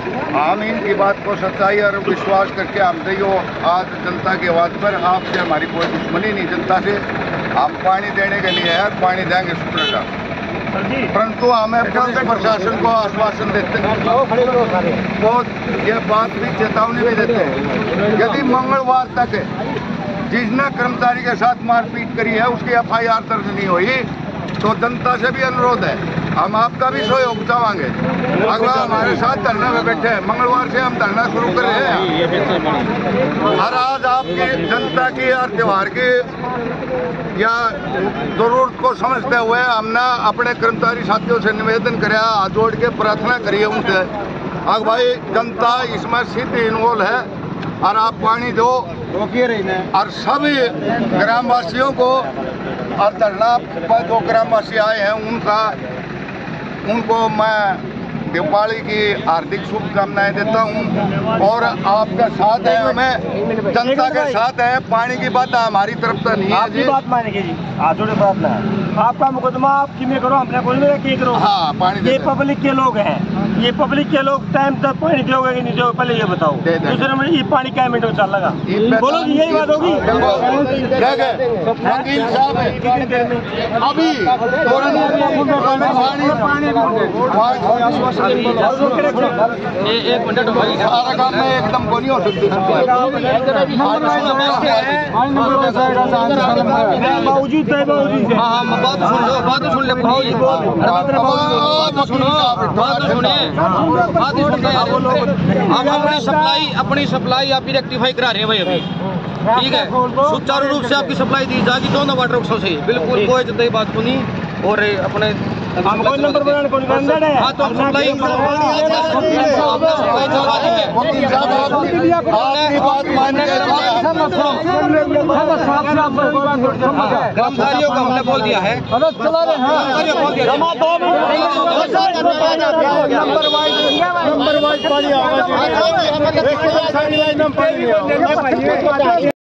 हम इनकी बात को सच्चाई और विश्वास करके हम जो आज जनता की आवाज़ पर आपसे हमारी कोई दुश्मनी नहीं, जनता से हम पानी देने के लिए है, पानी देंगे शुक्रिया। परंतु हमें पुलिस प्रशासन को आश्वासन देते हैं, वो ये बात भी चेतावनी भी देते हैं, यदि मंगलवार तक जिसने कर्मचारी के साथ मारपीट करी है उसकी FIR दर्ज नहीं हुई तो जनता से भी अनुरोध है, हम आपका भी सहयोग चाहेंगे। अगला हमारे साथ धरने में बैठे हैं, मंगलवार से हम धरना शुरू कर रहे हैं। हर आज आपकी जनता की और त्यौहार की या जरूरत को समझते हुए हमने अपने कर्मचारी साथियों से निवेदन कराया, हाथ जोड़ के प्रार्थना करिए उनसे, अब भाई जनता इसमें सीधे इन्वॉल्व है और आप पानी दो और सभी ग्रामवासियों को और धरना पर जो ग्रामवासी आए हैं उनको मैं दिवाली की हार्दिक शुभकामनाएं देता हूं और आपका साथ है, हमें जनता के साथ है। पानी की बात हमारी तरफ से नहीं है, आपकी बात मानेंगे जी, हाथ जोड़े प्रार्थना है। आपका मुकदमा आप किमें करो, हमने कोई नहीं करो। हाँ, पानी ये पब्लिक के लोग हैं, ये पब्लिक के लोग टाइम तक पानी दोगे कि नहीं दोगे, पहले ये बताओ। दूसरे में ये पानी क्या मिनट में चल लगा, बोलो जी, यही बात होगी। वकील साहब अभी एक मिनट सारा काम में एकदम को नहीं हो सकती। बावजूद अपनी सप्लाई आप रेक्टिफाई करा रहे हैं भाई अभी, ठीक है, सुचारू रूप से आपकी सप्लाई दी जाएगी दोनों वाटर वर्क्सों से, बिल्कुल कोई जल्दी बात को नहीं। और अपने हमको नंबर बनाने को निकालना है, हाँ तो सप्लाई कर्मचारियों को हमने बोल दिया है, नंबर वाइज